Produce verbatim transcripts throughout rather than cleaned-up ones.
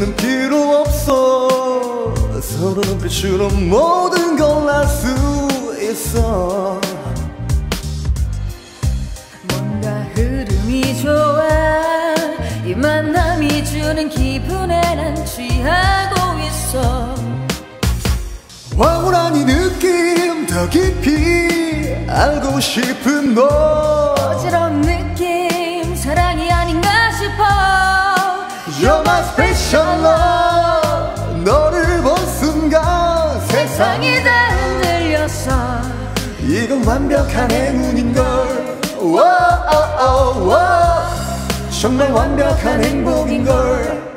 눈빛은 필요 없어. 서로 눈빛으로 모든 걸 알 수 있어. 뭔가 흐름이 좋아. 이 만남이 주는 기분에 난 취하고 있어. 황홀한 이 느낌 더 깊이 알고 싶은 너. 어지러운 느낌 사랑이 아닌가 싶어. You're my special love. 너를 본 순간 세상이 다 흔들렸어. 이건 완벽한 행운인걸. 와오오오. 정말 완벽한 행복인걸.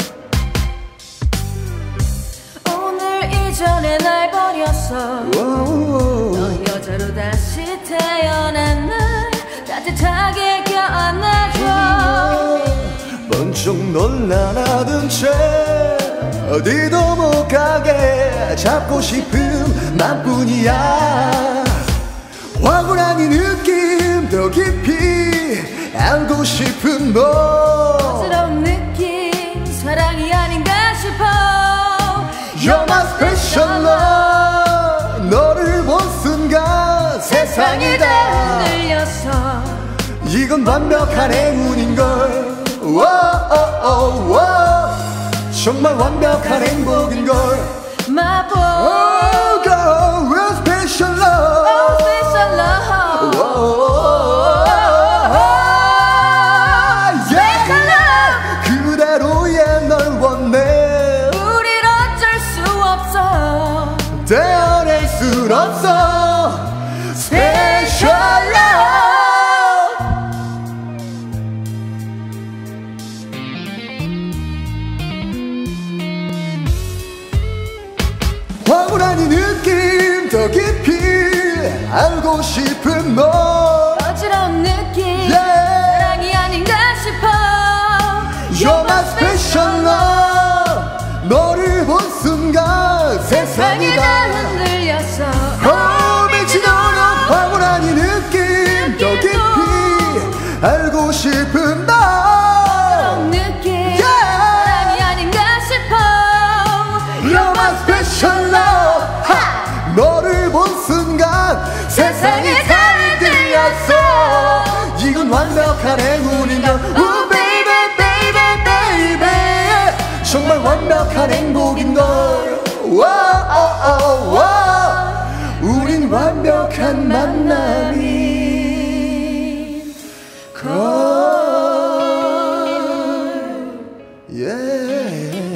오늘 이전에 날 버렸어. 너 여자로 다시 태어난 날 따뜻하게 껴안아줘. 번쩍 놀라나든 채 어디도 못 가게 잡고 싶은 맘뿐이야. 황홀한 이 느낌 더 깊이 알고 싶은 너. 어지러운 느낌 사랑이 아닌가 싶어. You're my special love. 너를 본 순간 세상이 다 흔들렸어. 이건 완벽한 행운인걸. 와오오오. 정말 완벽한 행복인걸. My boy, Oh girl, we're special love. oh special love. Special love. 그대로의 널 원해. 우릴 어쩔 수 없어. 떼어낼 순 없어. Special love. 황홀한 이 느낌 더 깊이 알고 싶은 너. 어지러운 느낌 Yeah. 사랑이 아닌가 싶어. You're my special love. 너를 본 순간 세상이 세상이 다 다 흔들렸어. Oh, 미치도록 황홀한 이 느낌 더 깊이 알고 싶은 너. 어지러운 느낌 Yeah. 사랑이 아닌가 싶어. You're my special love. 하! 너를 본 순간 세상이 다 흔들렸어. 이건 완벽한 행운인가. Oh baby baby baby. 정말 완벽한 행복인걸. 와오오오. 우린 완벽한 만남인 걸. Yeah.